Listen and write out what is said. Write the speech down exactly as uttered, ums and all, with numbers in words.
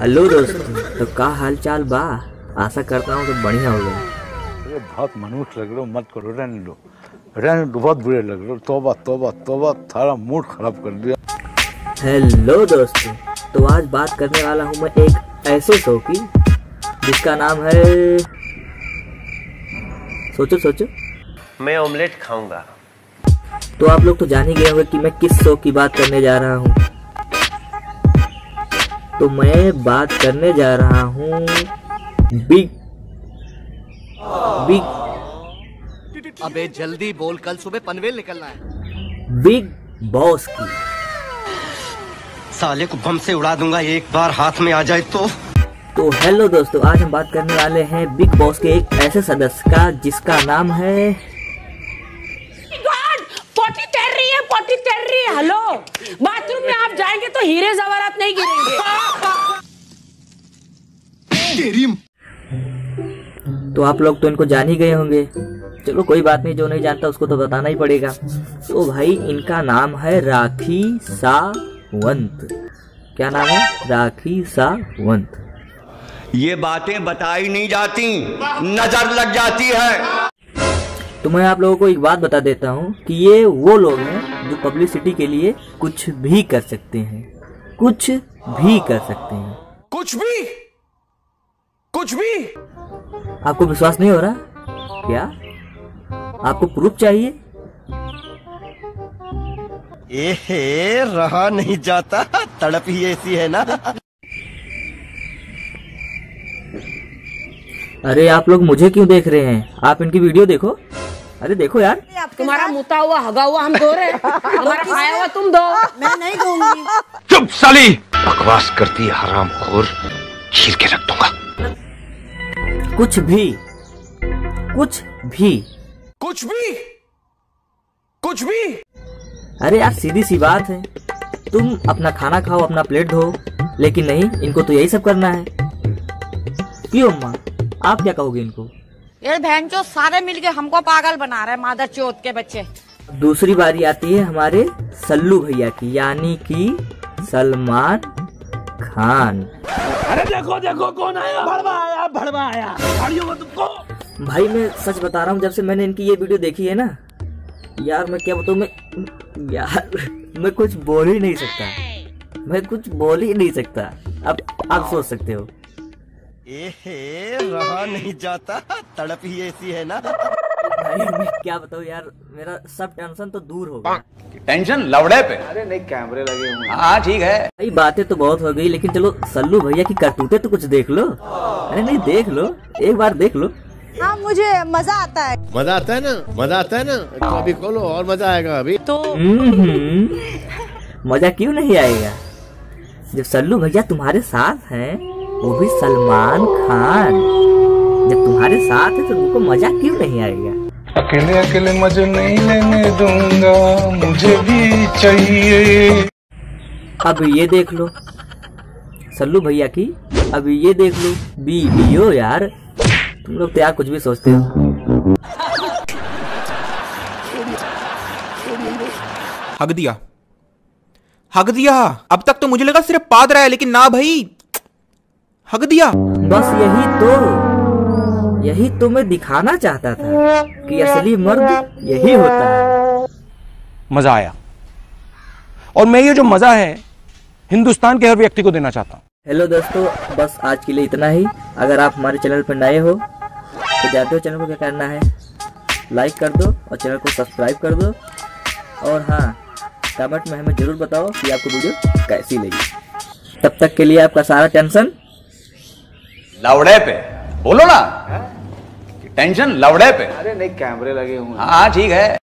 Hello दोस्तों, तो का हाल चाल बा? आशा करता हूँ तो बढ़िया हो गया। अरे बहुत मनुष्य लग रहे हो, मत करो, रहने लो रहने दो, बहुत बुरे लग रहे हो। तौबा तौबा तौबा, थारा मूड खराब कर दिया। हेलो दोस्तों, तो आज बात करने वाला हूँ मैं एक ऐसे शो की जिसका नाम है, सोचो सोचो, मैं ऑमलेट खाऊंगा। तो आप लोग तो जान ही गए होंगे कि मैं किस शो की बात करने जा रहा हूँ। तो मैं बात करने जा रहा हूँ बिग बिग अबे जल्दी बोल, कल सुबह पनवेल निकलना है। बिग बॉस की। साले को बम से उड़ा दूंगा एक बार हाथ में आ जाए तो। तो हेलो दोस्तों, आज हम बात करने वाले हैं बिग बॉस के एक ऐसे सदस्य का जिसका नाम है, पोटी तैर रही है, पोटी तैर रही है। हेलो, बाथरूम में आप जाएंगे तो हीरे जवाहरात नहीं गिरेंगे। तो आप लोग तो इनको जान ही गए होंगे। चलो कोई बात नहीं, जो नहीं जानता उसको तो बताना ही पड़ेगा। तो भाई इनका नाम है राखी सावंत। क्या नाम है? राखी सावंत। ये बातें बताई नहीं जाती, नजर लग जाती है। तो मैं आप लोगों को एक बात बता देता हूँ कि ये वो लोग हैं जो पब्लिसिटी के लिए कुछ भी कर सकते हैं, कुछ भी कर सकते हैं, कुछ भी कुछ भी। आपको विश्वास नहीं हो रहा क्या? आपको प्रूफ चाहिए? एहे, रहा नहीं जाता, तड़प ही ऐसी है ना। अरे आप लोग मुझे क्यों देख रहे हैं? आप इनकी वीडियो देखो। अरे देखो यार, तुम्हारा मुता हुआ हगा हुआ हम दो रहे, हमारा खाया हुआ तुम दो। मैं नहीं दूंगी। चुप साली, बकवास करती है हरामखोर, चीर के रख दूंगा। कुछ भी कुछ भी कुछ भी कुछ भी। अरे यार सीधी सी बात है, तुम अपना खाना खाओ, अपना प्लेट धो, लेकिन नहीं, इनको तो यही सब करना है। क्यों अम्मा, आप क्या कहोगे इनको? ये बहन चो सारे मिलके हमको पागल बना रहे, मादर चोत के बच्चे। दूसरी बारी आती है हमारे सल्लू भैया की, यानी कि सलमान खान। अरे देखो देखो कौन आया, भड़वा आया, भड़वा आया, गाड़ियों को तुमको। भाई मैं सच बता रहा हूँ, जब से मैंने इनकी ये वीडियो देखी है ना यार, मैं क्या बताऊँ, मैं यार मैं कुछ बोल ही नहीं सकता, मैं कुछ बोल ही नहीं सकता। अब आप सोच सकते हो। एहे, रहा नहीं जाता, तड़प ही ऐसी है ना। भाई मैं क्या बताऊँ यार, मेरा सब टेंशन तो दूर हो गया। टेंशन लवड़े पे। अरे नहीं, कैमरे लगे हुए हैं। हाँ ठीक है। भाई बातें तो बहुत हो गई, लेकिन चलो सल्लू भैया की करतूतें तो कुछ देख लो। अरे नहीं, देख लो, एक बार देख लो। हाँ, मुझे मजा आता है। मजा आता है ना, मजा आता है ना। तो अभी खोलो और मजा आएगा अभी तो। मजा क्यों नहीं आएगा जब सल्लू भैया तुम्हारे साथ हैं, वो भी सलमान खान। जब तुम्हारे साथ है तो तुमको मजा क्यों नहीं आएगा? अकेले अकेले मजे नहीं लेने दूंगा, मुझे भी चाहिए। अब ये देख लो सल्लू भैया की, अब ये देख लो वीडियो। यार तुम लोग तो यार कुछ भी सोचते हो। हग दिया, हग दिया। अब तक तो मुझे लगा सिर्फ पाद रहा है, लेकिन ना भाई, हग दिया। बस यही तो यही तो मैं दिखाना चाहता था कि असली मर्द यही होता है। मजा आया, और मैं ये जो मजा है हिंदुस्तान के हर व्यक्ति को देना चाहता हूँ। हेलो दोस्तों, बस आज के लिए इतना ही। अगर आप हमारे चैनल पर नए हो तो जाते हो, चैनल को क्या करना है, लाइक कर दो और चैनल को सब्सक्राइब कर दो। और हाँ, कमेंट में हमें जरूर बताओ कि आपको वीडियो कैसी लगी। तब तक के लिए आपका सारा टेंशन लवड़े पे। बोलो ना, टेंशन लवड़े पे। अरे नहीं, कैमरे लगे हुए हैं। हाँ ठीक है।